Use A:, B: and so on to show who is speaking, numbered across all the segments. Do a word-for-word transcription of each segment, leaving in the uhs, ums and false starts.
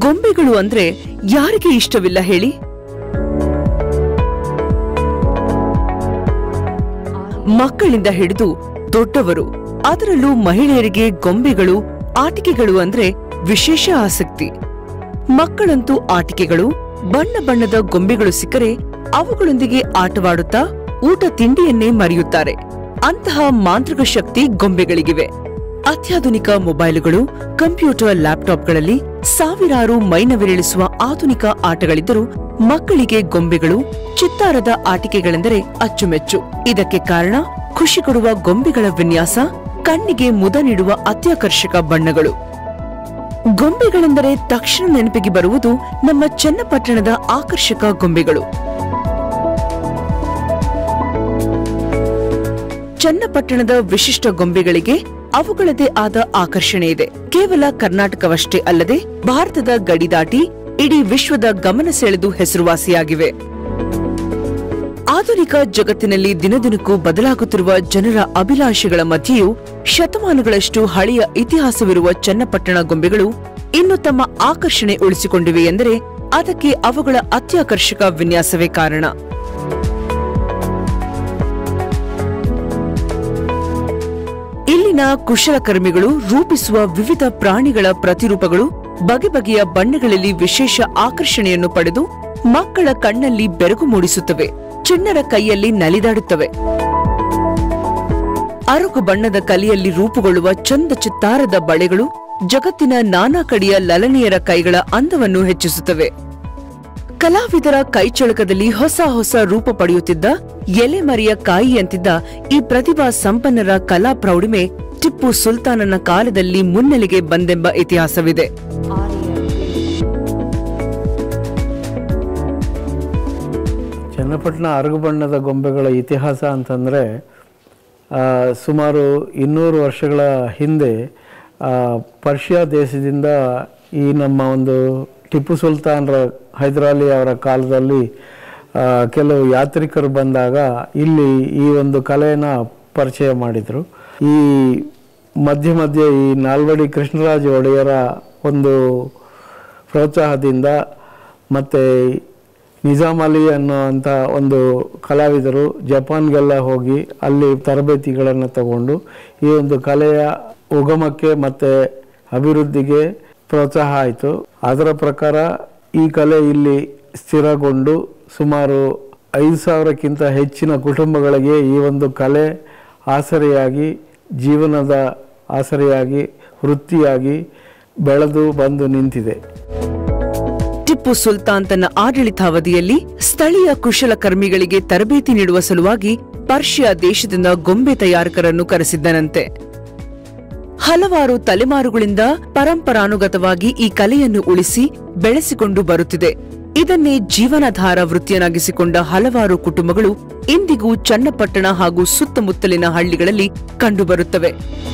A: ಗೊಂಬೆಗಳು ಅಂದ್ರೆ ಯಾರಿಗೆ ಇಷ್ಟವಿಲ್ಲ ಹೇಳಿ? ಮಕ್ಕಳಿಂದ ಹಿಡಿದು ದೊಡ್ಡವರು, ಅದರಲ್ಲೂ ಮಹಿಳೆಯರಿಗೆ ಗೊಂಬೆಗಳು, ಆಟಿಕೆಗಳು ಅಂದ್ರೆ ವಿಶೇಷ ಆಸಕ್ತಿ. ಮಕ್ಕಳಂತೂ ಆಟಿಕೆಗಳು, ಬಣ್ಣ ಬಣ್ಣದ ಗೊಂಬೆಗಳು ಸಿಕ್ಕರೆ ಅವುಗಳೊಂದಿಗೆ ಆಟವಾಡುತ್ತಾ ಊಟ ತಿಂಡಿಯನ್ನೇ ಮರೆಯುತ್ತಾರೆ. ಅಂತಹ ಮಾಂತ್ರಿಕ ಶಕ್ತಿ ಗೊಂಬೆಗಳಿಗಿವೆ. ಅತ್ಯಾಧುನಿಕ ಮೊಬೈಲುಗಳು, ಕಂಪ್ಯೂಟರ್, ಲ್ಯಾಪ್ಟಾಪ್ಗಳಲ್ಲಿ ಸಾವಿರಾರು ಮೈನವಿರೇಳಿಸುವ ಆಧುನಿಕ ಆಟಗಳಿದ್ದರೂ ಮಕ್ಕಳಿಗೆ ಗೊಂಬೆಗಳು, ಚಿತ್ತಾರದ ಆಟಿಕೆಗಳೆಂದರೆ ಅಚ್ಚುಮೆಚ್ಚು. ಇದಕ್ಕೆ ಕಾರಣ ಖುಷಿ ಕೊಡುವ ಗೊಂಬೆಗಳ ವಿನ್ಯಾಸ, ಕಣ್ಣಿಗೆ ಮುದ ನೀಡುವ ಅತ್ಯಾಕರ್ಷಕ ಬಣ್ಣಗಳು. ಗೊಂಬೆಗಳೆಂದರೆ ತಕ್ಷಣ ನೆನಪಿಗೆ ಬರುವುದು ನಮ್ಮ ಚನ್ನಪಟ್ಟಣದ ಆಕರ್ಷಕ ಗೊಂಬೆಗಳು. ಚನ್ನಪಟ್ಟಣದ ವಿಶಿಷ್ಟ ಗೊಂಬೆಗಳಿಗೆ ಅವುಗಳದೇ ಆದ ಆಕರ್ಷಣೆ ಇದೆ. ಕೇವಲ ಕರ್ನಾಟಕವಷ್ಟೇ ಅಲ್ಲದೆ ಭಾರತದ ಗಡಿ ದಾಟಿ ಇಡೀ ವಿಶ್ವದ ಗಮನ ಸೆಳೆದು ಹೆಸರುವಾಸಿಯಾಗಿವೆ. ಆಧುನಿಕ ಜಗತ್ತಿನಲ್ಲಿ ದಿನದಿನಕ್ಕೂ ಬದಲಾಗುತ್ತಿರುವ ಜನರ ಅಭಿಲಾಷೆಗಳ ಮಧ್ಯೆಯೂ ಶತಮಾನಗಳಷ್ಟು ಹಳೆಯ ಇತಿಹಾಸವಿರುವ ಚನ್ನಪಟ್ಟಣ ಗೊಂಬೆಗಳು ಇನ್ನು ತಮ್ಮ ಆಕರ್ಷಣೆ ಉಳಿಸಿಕೊಂಡಿವೆ ಎಂದರೆ ಅದಕ್ಕೆ ಅವುಗಳ ಅತ್ಯಾಕರ್ಷಕ ವಿನ್ಯಾಸವೇ ಕಾರಣ. ಇಲ್ಲಿನ ಕುಶಲಕರ್ಮಿಗಳು ರೂಪಿಸುವ ವಿವಿಧ ಪ್ರಾಣಿಗಳ ಪ್ರತಿರೂಪಗಳು ಬಗೆ ಬಗೆಯ ಬಣ್ಣಗಳಲ್ಲಿ ವಿಶೇಷ ಆಕರ್ಷಣೆಯನ್ನು ಪಡೆದು ಮಕ್ಕಳ ಕಣ್ಣಲ್ಲಿ ಬೆರಗು ಮೂಡಿಸುತ್ತವೆ, ಚಿಣ್ಣರ ಕೈಯಲ್ಲಿ ನಲಿದಾಡುತ್ತವೆ. ಅರಗು ಬಣ್ಣದ ಕಲೆಯಲ್ಲಿ ರೂಪುಗೊಳ್ಳುವ ಚಂದ ಚಿತ್ತಾರದ ಬಳೆಗಳು ಜಗತ್ತಿನ ನಾನಾ ಕಡೆಯ ಲಲನೆಯರ ಕೈಗಳ ಅಂದವನ್ನು ಹೆಚ್ಚಿಸುತ್ತವೆ. ಕಲಾವಿದರ ಕೈಚಳಕದಲ್ಲಿ ಹೊಸ ಹೊಸ ರೂಪ ಪಡೆಯುತ್ತಿದ್ದ ಎಲೆಮರೆಯ ಕಾಯಿಯಂತಿದ್ದ ಈ ಪ್ರತಿಭಾ ಸಂಪನ್ನರ ಕಲಾ ಪ್ರೌಢಿಮೆ ಟಿಪ್ಪು ಸುಲ್ತಾನನ ಕಾಲದಲ್ಲಿ ಮುನ್ನೆಲೆಗೆ ಬಂದೆಂಬ ಇತಿಹಾಸವಿದೆ.
B: ಚನ್ನಪಟ್ಟಣ ಅರಗು ಬಣ್ಣದ ಗೊಂಬೆಗಳ ಇತಿಹಾಸ ಅಂತಂದರೆ ಸುಮಾರು ಇನ್ನೂರು ವರ್ಷಗಳ ಹಿಂದೆ ಪರ್ಷಿಯಾ ದೇಶದಿಂದ ಈ ನಮ್ಮ ಒಂದು ಟಿಪ್ಪು ಸುಲ್ತಾನರ ಹೈದರಾಲಿ ಅವರ ಕಾಲದಲ್ಲಿ ಕೆಲವು ಯಾತ್ರಿಕರು ಬಂದಾಗ ಇಲ್ಲಿ ಈ ಒಂದು ಕಲೆಯನ್ನು ಪರಿಚಯ ಮಾಡಿದರು. ಈ ಮಧ್ಯ ಮಧ್ಯೆ ಈ ನಾಲ್ವಡಿ ಕೃಷ್ಣರಾಜ ಒಡೆಯರ ಒಂದು ಪ್ರೋತ್ಸಾಹದಿಂದ ಮತ್ತು ನಿಜಾಮ್ ಅಲಿ ಅನ್ನೋವಂಥ ಒಂದು ಕಲಾವಿದರು ಜಪಾನ್ಗೆಲ್ಲ ಹೋಗಿ ಅಲ್ಲಿ ತರಬೇತಿಗಳನ್ನು ತಗೊಂಡು ಈ ಒಂದು ಕಲೆಯ ಉಗಮಕ್ಕೆ ಮತ್ತು ಅಭಿವೃದ್ಧಿಗೆ ಪ್ರೋತ್ಸಾಹ ಆಯಿತು. ಅದರ ಪ್ರಕಾರ ಈ ಕಲೆ ಇಲ್ಲಿ ಸ್ಥಿರಗೊಂಡು ಸುಮಾರು ಐದು ಸಾವಿರಕ್ಕಿಂತ ಹೆಚ್ಚಿನ ಕುಟುಂಬಗಳಿಗೆ ಈ ಒಂದು ಕಲೆ ಆಸರೆಯಾಗಿ, ಜೀವನದ ಆಸರೆಯಾಗಿ, ವೃತ್ತಿಯಾಗಿ ಬೆಳೆದು ಬಂದು ನಿಂತಿದೆ.
A: ಟಿಪ್ಪು ಸುಲ್ತಾನ್ ತನ್ನ ಆಡಳಿತಾವಧಿಯಲ್ಲಿ ಸ್ಥಳೀಯ ಕುಶಲಕರ್ಮಿಗಳಿಗೆ ತರಬೇತಿ ನೀಡುವ ಸಲುವಾಗಿ ಪರ್ಷಿಯಾ ದೇಶದಿಂದ ಗೊಂಬೆ ತಯಾರಕರನ್ನು ಕರೆಸಿದ್ದನಂತೆ. ಹಲವಾರು ತಲೆಮಾರುಗಳಿಂದ ಪರಂಪರಾನುಗತವಾಗಿ ಈ ಕಲೆಯನ್ನು ಉಳಿಸಿ ಬೆಳೆಸಿಕೊಂಡು ಬರುತ್ತಿದೆ. ಇದನ್ನೇ ಜೀವನಾಧಾರ ವೃತ್ತಿಯನ್ನಾಗಿಸಿಕೊಂಡ ಹಲವಾರು ಕುಟುಂಬಗಳು ಇಂದಿಗೂ ಚನ್ನಪಟ್ಟಣ ಹಾಗೂ ಸುತ್ತಮುತ್ತಲಿನ ಹಳ್ಳಿಗಳಲ್ಲಿ ಕಂಡುಬರುತ್ತವೆ.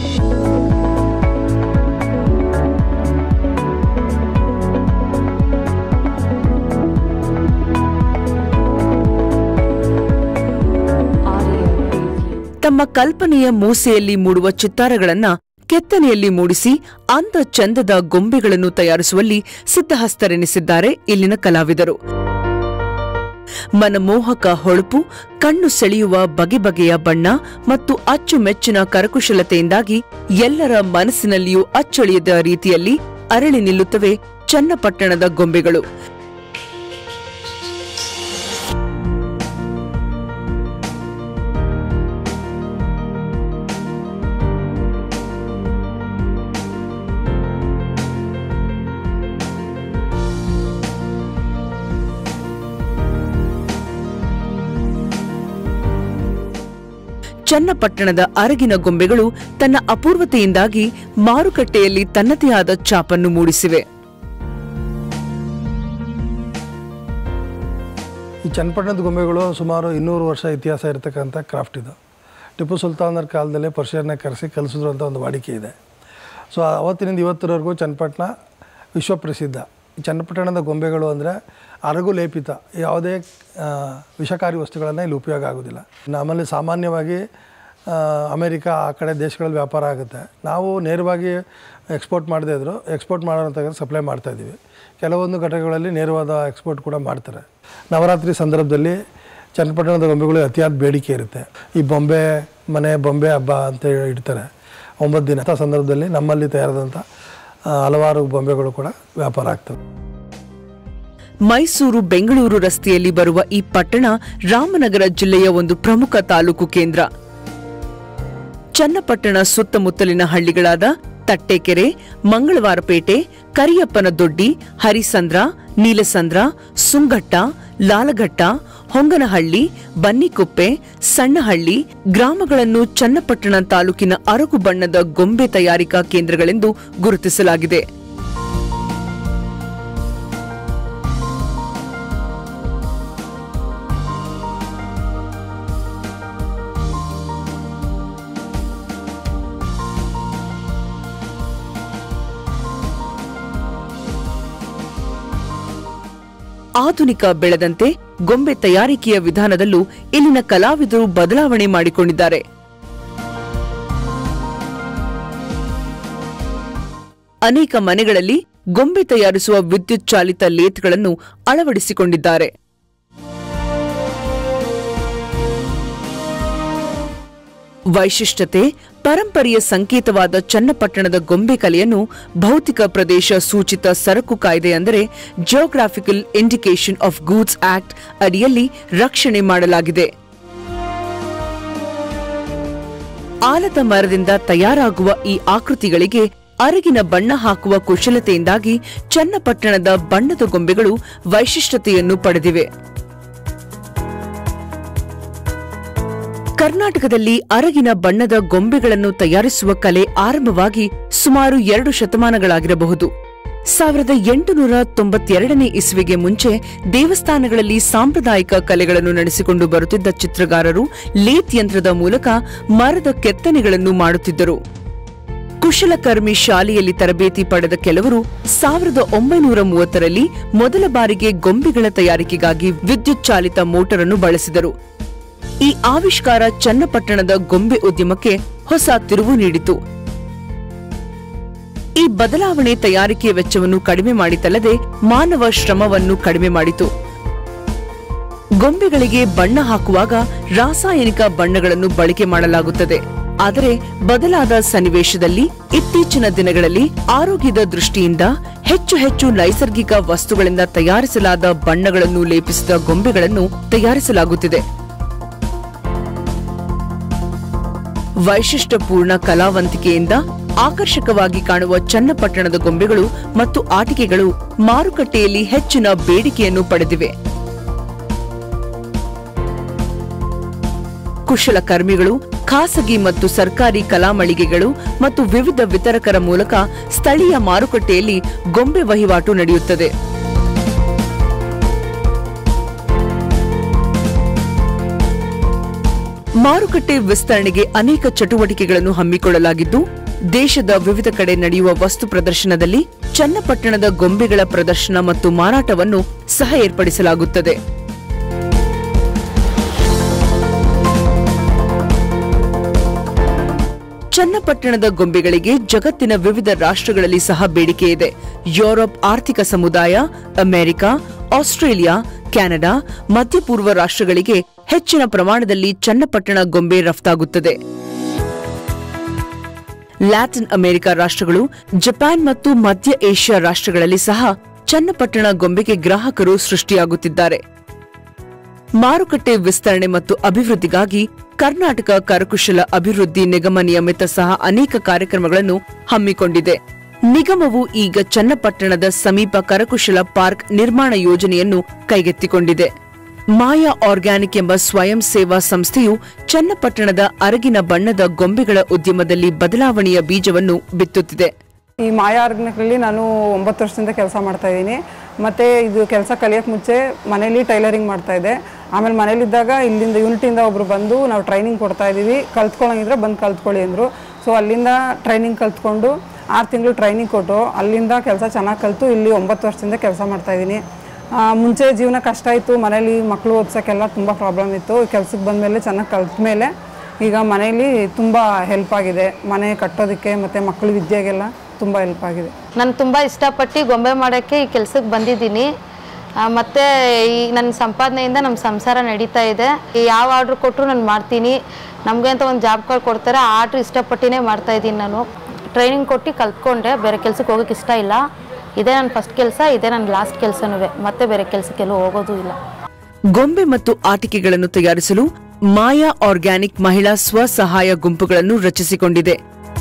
A: ತಮ್ಮ ಕಲ್ಪನೆಯ ಮೂಸೆಯಲ್ಲಿ ಮೂಡುವ ಚಿತ್ತಾರಗಳನ್ನ ಕೆತ್ತನೆಯಲ್ಲಿ ಮೂಡಿಸಿ ಅಂದ ಚಂದದ ಗೊಂಬೆಗಳನ್ನು ತಯಾರಿಸುವಲ್ಲಿ ಸಿದ್ಧಹಸ್ತರೆನಿಸಿದ್ದಾರೆ ಇಲ್ಲಿನ ಕಲಾವಿದರು. ಮನಮೋಹಕ ಹೊಳಪು, ಕಣ್ಣು ಸೆಳೆಯುವ ಬಗೆ ಬಗೆಯ ಬಣ್ಣ ಮತ್ತು ಅಚ್ಚುಮೆಚ್ಚಿನ ಕರಕುಶಲತೆಯಿಂದಾಗಿ ಎಲ್ಲರ ಮನಸ್ಸಿನಲ್ಲಿಯೂ ಅಚ್ಚಳಿಯದ ರೀತಿಯಲ್ಲಿ ಅರಳಿ ನಿಲ್ಲುತ್ತವೆ ಚನ್ನಪಟ್ಟಣದ ಗೊಂಬೆಗಳು. ಚನ್ನಪಟ್ಟಣದ ಅರಗಿನ ಗೊಂಬೆಗಳು ತನ್ನ ಅಪೂರ್ವತೆಯಿಂದಾಗಿ ಮಾರುಕಟ್ಟೆಯಲ್ಲಿ ತನ್ನದೇ ಆದ ಛಾಪನ್ನು ಮೂಡಿಸಿವೆ.
C: ಈ ಚನ್ನಪಟ್ಟಣದ ಗೊಂಬೆಗಳು ಸುಮಾರು ಇನ್ನೂರು ವರ್ಷ ಇತಿಹಾಸ ಇರತಕ್ಕಂಥ ಕ್ರಾಫ್ಟ್ ಇದು. ಟಿಪ್ಪು ಸುಲ್ತಾನರ ಕಾಲದಲ್ಲೇ ಪರ್ಷಿಯನ್ನ ಕರೆಸಿ ಕಲಿಸಿದ್ರು ಅಂತ ಒಂದು ವಾಡಿಕೆ ಇದೆ. ಸೊ ಅವತ್ತಿನಿಂದ ಇವತ್ತರವರೆಗೂ ಚನ್ನಪಟ್ಟಣ ವಿಶ್ವಪ್ರಸಿದ್ಧ. ಈ ಚನ್ನಪಟ್ಟಣದ ಗೊಂಬೆಗಳು ಅಂದರೆ ಅರಗು ಲೇಪಿತ, ಯಾವುದೇ ವಿಷಕಾರಿ ವಸ್ತುಗಳನ್ನು ಇಲ್ಲಿ ಉಪಯೋಗ ಆಗೋದಿಲ್ಲ. ನಮ್ಮಲ್ಲಿ ಸಾಮಾನ್ಯವಾಗಿ ಅಮೇರಿಕಾ ಆ ಕಡೆ ದೇಶಗಳಲ್ಲಿ ವ್ಯಾಪಾರ ಆಗುತ್ತೆ. ನಾವು ನೇರವಾಗಿ ಎಕ್ಸ್ಪೋರ್ಟ್ ಮಾಡದೇ ಇದ್ದರು ಎಕ್ಸ್ಪೋರ್ಟ್ ಮಾಡೋಂಥ ಸಪ್ಲೈ ಮಾಡ್ತಾಯಿದ್ದೀವಿ. ಕೆಲವೊಂದು ಘಟಕಗಳಲ್ಲಿ ನೇರವಾದ ಎಕ್ಸ್ಪೋರ್ಟ್ ಕೂಡ ಮಾಡ್ತಾರೆ. ನವರಾತ್ರಿ ಸಂದರ್ಭದಲ್ಲಿ ಚನ್ನಪಟ್ಟಣದ ಗೊಂಬೆಗಳು ಅತಿಯಾದ ಬೇಡಿಕೆ ಇರುತ್ತೆ. ಈ ಬೊಂಬೆ ಮನೆ ಬೊಂಬೆ ಹಬ್ಬ ಅಂತ ಇಡ್ತಾರೆ ಒಂಬತ್ತು ದಿನ. ಆ ಸಂದರ್ಭದಲ್ಲಿ ನಮ್ಮಲ್ಲಿ ತಯಾರಾದಂಥ ಹಲವಾರು ಬೊಂಬೆಗಳು ಕೂಡ ವ್ಯಾಪಾರ ಆಗ್ತವೆ.
A: ಮೈಸೂರು ಬೆಂಗಳೂರು ರಸ್ತೆಯಲ್ಲಿ ಬರುವ ಈ ಪಟ್ಟಣ ರಾಮನಗರ ಜಿಲ್ಲೆಯ ಒಂದು ಪ್ರಮುಖ ತಾಲೂಕು ಕೇಂದ್ರ. ಚನ್ನಪಟ್ಟಣ ಸುತ್ತಮುತ್ತಲಿನ ಹಳ್ಳಿಗಳಾದ ತಟ್ಟೆಕೆರೆ, ಮಂಗಳವಾರಪೇಟೆ, ಕರಿಯಪ್ಪನ ದೊಡ್ಡಿ, ಹರಿಸಂದ್ರ, ನೀಲಸಂದ್ರ, ಸುಂಘಟ್ಟ, ಲಾಲಘಟ್ಟ, ಹೊಂಗನಹಳ್ಳಿ, ಬನ್ನಿಕೊಪ್ಪೆ, ಸಣ್ಣಹಳ್ಳಿ ಗ್ರಾಮಗಳನ್ನು ಚನ್ನಪಟ್ಟಣ ತಾಲೂಕಿನ ಅರಗು ಬಣ್ಣದ ಗೊಂಬೆ ತಯಾರಿಕಾ ಕೇಂದ್ರಗಳೆಂದು ಗುರುತಿಸಲಾಗಿದೆ. ಆಧುನಿಕ ಬೆಳೆದಂತೆ ಗೊಂಬೆ ತಯಾರಿಕೆಯ ವಿಧಾನದಲ್ಲೂ ಇಲ್ಲಿನ ಕಲಾವಿದರು ಬದಲಾವಣೆ ಮಾಡಿಕೊಂಡಿದ್ದಾರೆ. ಅನೇಕ ಮನೆಗಳಲ್ಲಿ ಗೊಂಬೆ ತಯಾರಿಸುವ ವಿದ್ಯುತ್ ಚಾಲಿತ ಲೇತ್ಗಳನ್ನು ಅಳವಡಿಸಿಕೊಂಡಿದ್ದಾರೆ. ವೈಶಿಷ್ಟ್ಯತೆ, ಪರಂಪರೆಯ ಸಂಕೇತವಾದ ಚನ್ನಪಟ್ಟಣದ ಗೊಂಬೆ ಕಲೆಯನ್ನು ಭೌತಿಕ ಪ್ರದೇಶ ಸೂಚಿತ ಸರಕು ಕಾಯ್ದೆ ಅಂದರೆ geographical indication of goods act ಅಡಿಯಲ್ಲಿ ರಕ್ಷಣೆ ಮಾಡಲಾಗಿದೆ. ಆಲದ ಮರದಿಂದ ತಯಾರಾಗುವ ಈ ಆಕೃತಿಗಳಿಗೆ ಅರಗಿನ ಬಣ್ಣ ಹಾಕುವ ಕುಶಲತೆಯಿಂದಾಗಿ ಚನ್ನಪಟ್ಟಣದ ಬಣ್ಣದ ಗೊಂಬೆಗಳು ವೈಶಿಷ್ಟ್ಯತೆಯನ್ನು ಪಡೆದಿವೆ. ಕರ್ನಾಟಕದಲ್ಲಿ ಅರಗಿನ ಬಣ್ಣದ ಗೊಂಬೆಗಳನ್ನು ತಯಾರಿಸುವ ಕಲೆ ಆರಂಭವಾಗಿ ಸುಮಾರು ಎರಡು ಶತಮಾನಗಳಾಗಿರಬಹುದು. ಸಾವಿರದ ಎಂಟುನೂರ ತೊಂಬತ್ತೆರಡನೇ ಇಸ್ವಿಗೆ ಮುಂಚೆ ದೇವಸ್ಥಾನಗಳಲ್ಲಿ ಸಾಂಪ್ರದಾಯಿಕ ಕಲೆಗಳನ್ನು ನಡೆಸಿಕೊಂಡು ಬರುತ್ತಿದ್ದ ಚಿತ್ರಗಾರರು ಲೇತ್ ಯಂತ್ರದ ಮೂಲಕ ಮರದ ಕೆತ್ತನೆಗಳನ್ನು ಮಾಡುತ್ತಿದ್ದರು. ಕುಶಲಕರ್ಮಿ ಶಾಲೆಯಲ್ಲಿ ತರಬೇತಿ ಪಡೆದ ಕೆಲವರು ಸಾವಿರದ ಒಂಬೈನೂರ ಮೂವತ್ತರಲ್ಲಿ ಮೊದಲ ಬಾರಿಗೆ ಗೊಂಬೆಗಳ ತಯಾರಿಕೆಗಾಗಿ ವಿದ್ಯುತ್ ಚಾಲಿತ ಮೋಟಾರ್ ಅನ್ನು ಬಳಸಿದರು. ಈ ಆವಿಷ್ಕಾರ ಚನ್ನಪಟ್ಟಣದ ಗೊಂಬೆ ಉದ್ಯಮಕ್ಕೆ ಹೊಸ ತಿರುವು ನೀಡಿತು. ಈ ಬದಲಾವಣೆ ತಯಾರಿಕೆಯ ವೆಚ್ಚವನ್ನು ಕಡಿಮೆ ಮಾಡಿತಲ್ಲದೆ ಮಾನವ ಶ್ರಮವನ್ನು ಕಡಿಮೆ ಮಾಡಿತು. ಗೊಂಬೆಗಳಿಗೆ ಬಣ್ಣ ಹಾಕುವಾಗ ರಾಸಾಯನಿಕ ಬಣ್ಣಗಳನ್ನು ಬಳಕೆ ಮಾಡಲಾಗುತ್ತದೆ. ಆದರೆ ಬದಲಾದ ಸನ್ನಿವೇಶದಲ್ಲಿ ಇತ್ತೀಚಿನ ದಿನಗಳಲ್ಲಿ ಆರೋಗ್ಯದ ದೃಷ್ಟಿಯಿಂದ ಹೆಚ್ಚು ಹೆಚ್ಚು ನೈಸರ್ಗಿಕ ವಸ್ತುಗಳಿಂದ ತಯಾರಿಸಲಾದ ಬಣ್ಣಗಳನ್ನು ಲೇಪಿಸಿದ ಗೊಂಬೆಗಳನ್ನು ತಯಾರಿಸಲಾಗುತ್ತಿದೆ. ವೈಶಿಷ್ಟ್ಯಪೂರ್ಣ ಕಲಾವಂತಿಕೆಯಿಂದ ಆಕರ್ಷಕವಾಗಿ ಕಾಣುವ ಚನ್ನಪಟ್ಟಣದ ಗೊಂಬೆಗಳು ಮತ್ತು ಆಟಿಕೆಗಳು ಮಾರುಕಟ್ಟೆಯಲ್ಲಿ ಹೆಚ್ಚಿನ ಬೇಡಿಕೆಯನ್ನು ಪಡೆದಿವೆ. ಕುಶಲಕರ್ಮಿಗಳು, ಖಾಸಗಿ ಮತ್ತು ಸರ್ಕಾರಿ ಕಲಾಮಳಿಗೆಗಳು ಮತ್ತು ವಿವಿಧ ವಿತರಕರ ಮೂಲಕ ಸ್ಥಳೀಯ ಮಾರುಕಟ್ಟೆಯಲ್ಲಿ ಗೊಂಬೆ ವಹಿವಾಟು ನಡೆಯುತ್ತದೆ. ಮಾರುಕಟ್ಟೆ ವಿಸ್ತರಣೆಗೆ ಅನೇಕ ಚಟುವಟಿಕೆಗಳನ್ನು ಹಮ್ಮಿಕೊಳ್ಳಲಾಗಿದ್ದು, ದೇಶದ ವಿವಿಧ ಕಡೆ ನಡೆಯುವ ವಸ್ತು ಪ್ರದರ್ಶನದಲ್ಲಿ ಚನ್ನಪಟ್ಟಣದ ಗೊಂಬೆಗಳ ಪ್ರದರ್ಶನ ಮತ್ತು ಮಾರಾಟವನ್ನು ಸಹ ಏರ್ಪಡಿಸಲಾಗುತ್ತದೆ. ಚನ್ನಪಟ್ಟಣದ ಗೊಂಬೆಗಳಿಗೆ ಜಗತ್ತಿನ ವಿವಿಧ ರಾಷ್ಟ್ರಗಳಲ್ಲಿ ಸಹ ಬೇಡಿಕೆ ಇದೆ. ಯುರೋಪ್ ಆರ್ಥಿಕ ಸಮುದಾಯ, ಅಮೆರಿಕ, ಆಸ್ಟ್ರೇಲಿಯಾ, ಕೆನಡಾ, ಮಧ್ಯಪೂರ್ವ ರಾಷ್ಟ್ರಗಳಿಗೆ ಹೆಚ್ಚಿನ ಪ್ರಮಾಣದಲ್ಲಿ ಚನ್ನಪಟ್ಟಣ ಗೊಂಬೆ ರಫ್ತಾಗುತ್ತದೆ. ಲ್ಯಾಟಿನ್ ಅಮೆರಿಕ ರಾಷ್ಟ್ರಗಳು, ಜಪಾನ್ ಮತ್ತು ಮಧ್ಯ ಏಷ್ಯಾ ರಾಷ್ಟ್ರಗಳಲ್ಲಿ ಸಹ ಚನ್ನಪಟ್ಟಣ ಗೊಂಬೆಗೆ ಗ್ರಾಹಕರು ಸೃಷ್ಟಿಯಾಗುತ್ತಿದ್ದಾರೆ. ಮಾರುಕಟ್ಟೆ ವಿಸ್ತರಣೆ ಮತ್ತು ಅಭಿವೃದ್ಧಿಗಾಗಿ ಕರ್ನಾಟಕ ಕರಕುಶಲ ಅಭಿವೃದ್ಧಿ ನಿಗಮ ನಿಯಮಿತ ಸಹ ಅನೇಕ ಕಾರ್ಯಕ್ರಮಗಳನ್ನು ಹಮ್ಮಿಕೊಂಡಿದೆ. ನಿಗಮವು ಈಗ ಚನ್ನಪಟ್ಟಣದ ಸಮೀಪ ಕರಕುಶಲ ಪಾರ್ಕ್ ನಿರ್ಮಾಣ ಯೋಜನೆಯನ್ನು ಕೈಗೆತ್ತಿಕೊಂಡಿದೆ. ಮಾಯಾ ಆರ್ಗ್ಯಾನಿಕ್ ಎಂಬ ಸ್ವಯಂ ಸೇವಾ ಸಂಸ್ಥೆಯು ಚನ್ನಪಟ್ಟಣದ ಅರಗಿನ ಬಣ್ಣದ ಗೊಂಬೆಗಳ ಉದ್ಯಮದಲ್ಲಿ ಬದಲಾವಣೆಯ ಬೀಜವನ್ನು ಬಿತ್ತುತ್ತಿದೆ.
D: ಈ ಮಾಯಾ ಆರ್ಗ್ಯಾನಿಕಲ್ಲಿ ನಾನು ಒಂಬತ್ತು ವರ್ಷದಿಂದ ಕೆಲಸ ಮಾಡ್ತಾ ಇದ್ದೀನಿ. ಮತ್ತು ಇದು ಕೆಲಸ ಕಲಿಯೋಕ್ಕೆ ಮುಂಚೆ ಮನೇಲಿ ಟೈಲರಿಂಗ್ ಮಾಡ್ತಾ ಇದ್ದೆ. ಆಮೇಲೆ ಮನೇಲಿದ್ದಾಗ ಇಲ್ಲಿಂದ ಯೂನಿಟಿಂದ ಒಬ್ಬರು ಬಂದು ನಾವು ಟ್ರೈನಿಂಗ್ ಕೊಡ್ತಾ ಇದ್ದೀವಿ, ಕಲ್ತ್ಕೊಳ್ಳೋಂಗಿದ್ರೆ ಬಂದು ಕಲ್ತ್ಕೊಳ್ಳಿ ಅಂದರು. ಸೊ ಅಲ್ಲಿಂದ ಟ್ರೈನಿಂಗ್ ಕಲ್ತ್ಕೊಂಡು ಆರು ತಿಂಗಳು ಟ್ರೈನಿಂಗ್ ಕೊಟ್ಟು ಅಲ್ಲಿಂದ ಕೆಲಸ ಚೆನ್ನಾಗಿ ಕಲಿತು ಇಲ್ಲಿ ಒಂಬತ್ತು ವರ್ಷದಿಂದ ಕೆಲಸ ಮಾಡ್ತಾಯಿದ್ದೀನಿ. ಮುಂಚೆ ಜೀವನ ಕಷ್ಟ ಇತ್ತು, ಮನೇಲಿ ಮಕ್ಕಳು ಓದ್ಸೋಕ್ಕೆಲ್ಲ ತುಂಬ ಪ್ರಾಬ್ಲಮ್ ಇತ್ತು. ಕೆಲ್ಸಕ್ಕೆ ಬಂದಮೇಲೆ ಚೆನ್ನಾಗಿ ಕಲ್ತ ಮೇಲೆ ಈಗ ಮನೆಯಲ್ಲಿ ತುಂಬ ಹೆಲ್ಪ್ ಆಗಿದೆ, ಮನೆ ಕಟ್ಟೋದಕ್ಕೆ ಮತ್ತು ಮಕ್ಕಳ ವಿದ್ಯೆಗೆಲ್ಲ ತುಂಬ ಹೆಲ್ಪ್ ಆಗಿದೆ.
E: ನಾನು ತುಂಬ ಇಷ್ಟಪಟ್ಟು ಗೊಂಬೆ ಮಾಡೋಕ್ಕೆ ಈ ಕೆಲಸಕ್ಕೆ ಬಂದಿದ್ದೀನಿ. ಮತ್ತು ಈ ನನ್ನ ಸಂಪಾದನೆಯಿಂದ ನಮ್ಮ ಸಂಸಾರ ನಡೀತಾ ಇದೆ. ಯಾವ ಆರ್ಡ್ರ್ ಕೊಟ್ಟರು ನಾನು ಮಾಡ್ತೀನಿ. ನಮಗೆ ಅಂತ ಒಂದು ಜಾಬ್ ಕಾರ್ಡ್ ಕೊಡ್ತಾರೆ, ಆ ಆರ್ಡ್ರ್ ಇಷ್ಟಪಟ್ಟಿನೇ ಮಾಡ್ತಾಯಿದ್ದೀನಿ. ನಾನು ಟ್ರೈನಿಂಗ್ ಕೊಟ್ಟು ಕಲ್ತ್ಕೊಂಡೆ, ಬೇರೆ ಕೆಲಸಕ್ಕೆ ಹೋಗೋಕ್ಕೆ ಇಷ್ಟ ಇಲ್ಲ. ಇದೇ ನನ್ನ ಫಸ್ಟ್ ಕೆಲಸ, ಇದೇ ನನ್ನ ಲಾಸ್ಟ್ ಕೆಲಸನೂ. ಮತ್ತೆ ಬೇರೆ ಕೆಲಸಕ್ಕೆಲ್ಲೂ ಹೋಗೋದು ಇಲ್ಲ.
A: ಗೊಂಬೆ ಮತ್ತು ಆಟಿಕೆಗಳನ್ನು ತಯಾರಿಸಲು ಮಾಯಾ ಆರ್ಗ್ಯಾನಿಕ್ ಮಹಿಳಾ ಸ್ವಸಹಾಯ ಗುಂಪುಗಳನ್ನು ರಚಿಸಿಕೊಂಡಿದೆ.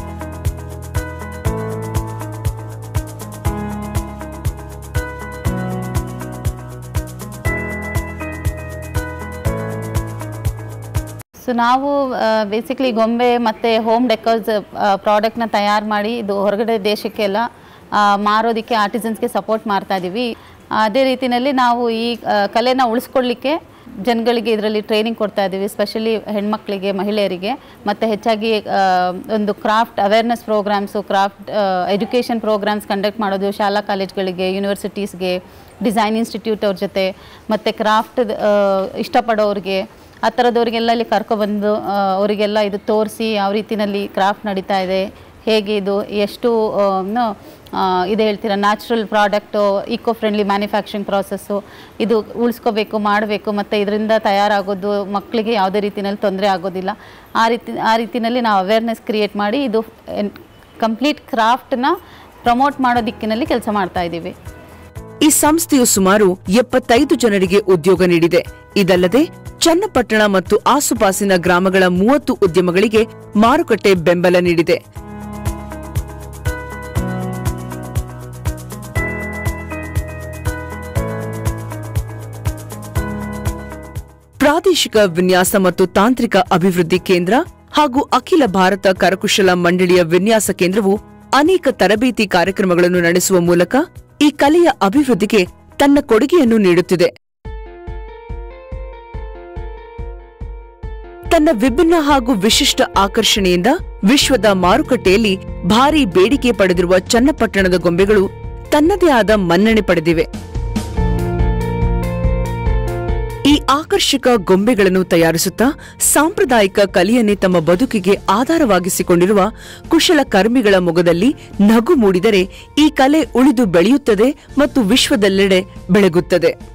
F: ಸೊ ನಾವು ಬೇಸಿಕ್ಲಿ ಗೊಂಬೆ ಮತ್ತು ಹೋಮ್ ಡೆಕೋರ್ಸ್ ಪ್ರಾಡಕ್ಟ್ನ ತಯಾರು ಮಾಡಿ ಇದು ಹೊರಗಡೆ ದೇಶಕ್ಕೆಲ್ಲ ಮಾರೋದಕ್ಕೆ ಆರ್ಟಿಸನ್ಸ್ಗೆ ಸಪೋರ್ಟ್ ಮಾಡ್ತಾ ಇದ್ದೀವಿ. ಅದೇ ರೀತಿಯಲ್ಲಿ ನಾವು ಈ ಕಲೆನ ಉಳಿಸ್ಕೊಳ್ಳಿಕ್ಕೆ ಜನಗಳಿಗೆ ಇದರಲ್ಲಿ ಟ್ರೈನಿಂಗ್ ಕೊಡ್ತಾ ಇದ್ದೀವಿ, ಸ್ಪೆಷಲಿ ಹೆಣ್ಮಕ್ಳಿಗೆ, ಮಹಿಳೆಯರಿಗೆ. ಮತ್ತು ಹೆಚ್ಚಾಗಿ ಒಂದು craft awareness programs, craft education programs conduct ಮಾಡೋದು ಶಾಲಾ ಕಾಲೇಜ್ಗಳಿಗೆ, ಯೂನಿವರ್ಸಿಟೀಸ್ಗೆ, ಡಿಸೈನ್ ಇನ್ಸ್ಟಿಟ್ಯೂಟ್ ಅವ್ರ ಜೊತೆ, ಮತ್ತು ಕ್ರಾಫ್ಟ್ ಇಷ್ಟಪಡೋರಿಗೆ ಆ ಥರದವ್ರಿಗೆಲ್ಲ ಇಲ್ಲಿ ಕರ್ಕೊಬಂದು ಅವರಿಗೆಲ್ಲ ಇದು ತೋರಿಸಿ ಯಾವ ರೀತಿಯಲ್ಲಿ ಕ್ರಾಫ್ಟ್ ನಡೀತಾ ಇದೆ, ಹೇಗೆ ಇದು ಎಷ್ಟು ಇದು ಹೇಳ್ತೀರಾ natural product, eco friendly manufacturing process, ಇದು ಉಳಿಸ್ಕೋಬೇಕು, ಮಾಡಬೇಕು, ಮತ್ತು ಇದರಿಂದ ತಯಾರಾಗೋದು ಮಕ್ಕಳಿಗೆ ಯಾವುದೇ ರೀತಿಯಲ್ಲಿ ತೊಂದರೆ ಆಗೋದಿಲ್ಲ. ಆ ರೀತಿ ಆ ರೀತಿಯಲ್ಲಿ ನಾವು ಅವೇರ್ನೆಸ್ ಕ್ರಿಯೇಟ್ ಮಾಡಿ ಇದು ಕಂಪ್ಲೀಟ್ ಕ್ರಾಫ್ಟನ್ನ ಪ್ರಮೋಟ್ ಮಾಡೋ ದಿಕ್ಕಿನಲ್ಲಿ ಕೆಲಸ ಮಾಡ್ತಾ ಇದ್ದೀವಿ.
A: ಈ ಸಂಸ್ಥೆಯು ಸುಮಾರು ಎಪ್ಪತ್ತೈದು ಜನರಿಗೆ ಉದ್ಯೋಗ ನೀಡಿದೆ. ಇದಲ್ಲದೆ ಚನ್ನಪಟ್ಟಣ ಮತ್ತು ಆಸುಪಾಸಿನ ಗ್ರಾಮಗಳ ಮೂವತ್ತು ಉದ್ಯಮಗಳಿಗೆ ಮಾರುಕಟ್ಟೆ ಬೆಂಬಲ ನೀಡಿದೆ. ಪ್ರಾದೇಶಿಕ ವಿನ್ಯಾಸ ಮತ್ತು ತಾಂತ್ರಿಕ ಅಭಿವೃದ್ಧಿ ಕೇಂದ್ರ ಹಾಗೂ ಅಖಿಲ ಭಾರತ ಕರಕುಶಲ ಮಂಡಳಿಯ ವಿನ್ಯಾಸ ಕೇಂದ್ರವು ಅನೇಕ ತರಬೇತಿ ಕಾರ್ಯಕ್ರಮಗಳನ್ನು ನಡೆಸುವ ಮೂಲಕ ಈ ಕಲೆಯ ಅಭಿವೃದ್ಧಿಗೆ ತನ್ನ ಕೊಡುಗೆಯನ್ನು ನೀಡುತ್ತಿದೆ. ತನ್ನ ವಿಭಿನ್ನ ಹಾಗೂ ವಿಶಿಷ್ಟ ಆಕರ್ಷಣೆಯಿಂದ ವಿಶ್ವದ ಮಾರುಕಟ್ಟೆಯಲ್ಲಿ ಭಾರೀ ಬೇಡಿಕೆ ಪಡೆದಿರುವ ಚನ್ನಪಟ್ಟಣದ ಗೊಂಬೆಗಳು ತನ್ನದೇ ಆದ ಮನ್ನಣೆ ಪಡೆದಿವೆ. ಈ ಆಕರ್ಷಕ ಗೊಂಬೆಗಳನ್ನು ತಯಾರಿಸುತ್ತಾ ಸಾಂಪ್ರದಾಯಿಕ ಕಲೆಯನ್ನೇ ತಮ್ಮ ಬದುಕಿಗೆ ಆಧಾರವಾಗಿಸಿಕೊಂಡಿರುವ ಕುಶಲಕರ್ಮಿಗಳ ಮೊಗದಲ್ಲಿ ನಗು ಮೂಡಿದರೆ ಈ ಕಲೆ ಉಳಿದು ಬೆಳೆಯುತ್ತದೆ ಮತ್ತು ವಿಶ್ವದೆಲ್ಲೆಡೆ ಬೆಳಗುತ್ತದೆ.